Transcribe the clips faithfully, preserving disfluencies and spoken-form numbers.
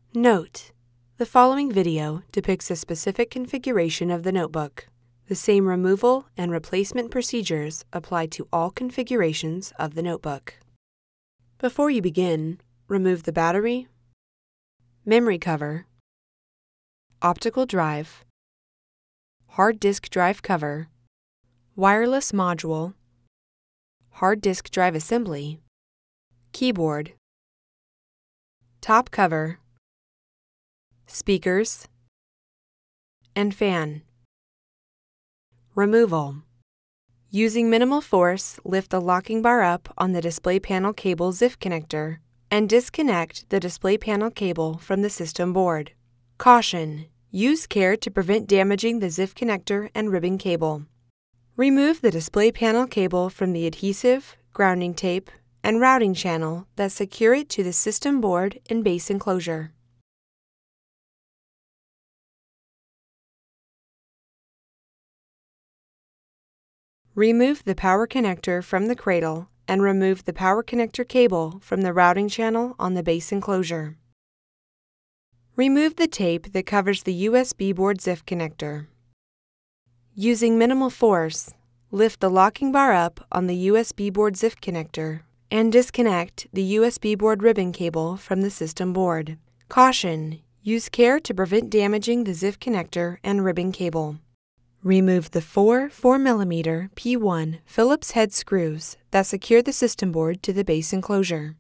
Note: the following video depicts a specific configuration of the notebook. The same removal and replacement procedures apply to all configurations of the notebook. Before you begin, remove the battery, memory cover, optical drive, hard disk drive cover, wireless module, hard disk drive assembly, keyboard, top cover, speakers, and fan. Removal. Using minimal force, lift the locking bar up on the display panel cable Z I F connector and disconnect the display panel cable from the system board. Caution: use care to prevent damaging the Z I F connector and ribbon cable. Remove the display panel cable from the adhesive, grounding tape, and routing channel that secure it to the system board and base enclosure. Remove the power connector from the cradle and remove the power connector cable from the routing channel on the base enclosure. Remove the tape that covers the U S B board Z I F connector. Using minimal force, lift the locking bar up on the U S B board Z I F connector and disconnect the U S B board ribbon cable from the system board. Caution: use care to prevent damaging the Z I F connector and ribbon cable. Remove the four four millimeter P one Phillips head screws that secure the system board to the base enclosure.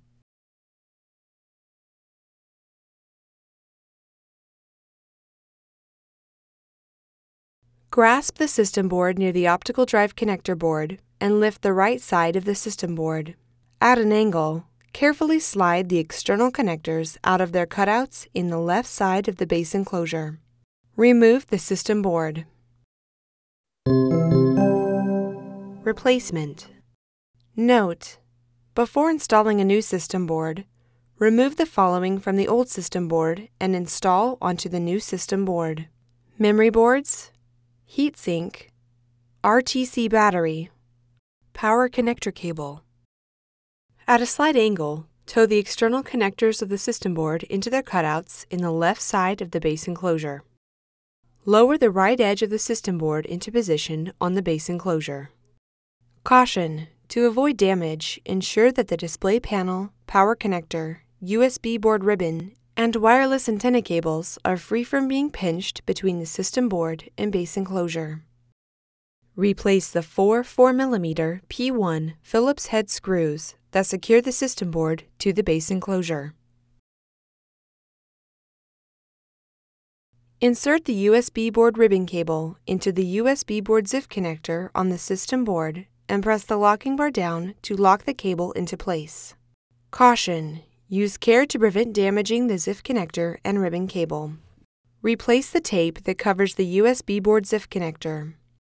Grasp the system board near the optical drive connector board and lift the right side of the system board. At an angle, carefully slide the external connectors out of their cutouts in the left side of the base enclosure. Remove the system board. Replacement. Note: before installing a new system board, remove the following from the old system board and install onto the new system board: memory boards, heatsink, R T C battery, power connector cable. At a slight angle, tow the external connectors of the system board into their cutouts in the left side of the base enclosure. Lower the right edge of the system board into position on the base enclosure. Caution: to avoid damage, ensure that the display panel, power connector, U S B board ribbon, and wireless antenna cables are free from being pinched between the system board and base enclosure. Replace the four four millimeter P one Phillips head screws that secure the system board to the base enclosure. Insert the U S B board ribbon cable into the U S B board Z I F connector on the system board and press the locking bar down to lock the cable into place. Caution: use care to prevent damaging the Z I F connector and ribbon cable. Replace the tape that covers the U S B board Z I F connector.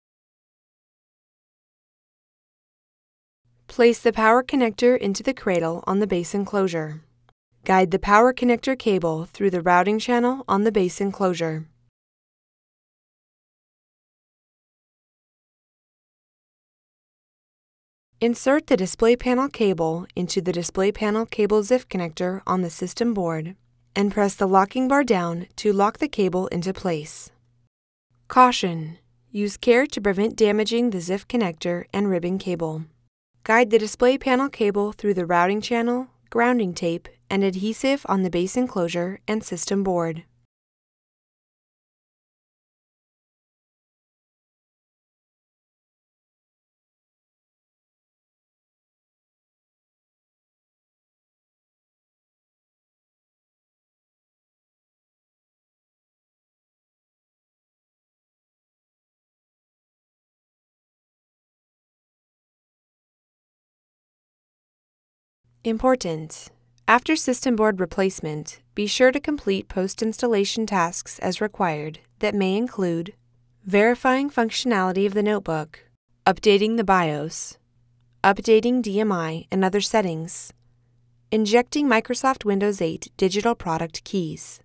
Place the power connector into the cradle on the base enclosure. Guide the power connector cable through the routing channel on the base enclosure. Insert the display panel cable into the display panel cable Z I F connector on the system board and press the locking bar down to lock the cable into place. Caution: use care to prevent damaging the Z I F connector and ribbon cable. Guide the display panel cable through the routing channel, grounding tape, and adhesive on the base enclosure and system board. Important: after system board replacement, be sure to complete post-installation tasks as required that may include verifying functionality of the notebook, updating the BIOS, updating D M I and other settings, injecting Microsoft Windows eight digital product keys.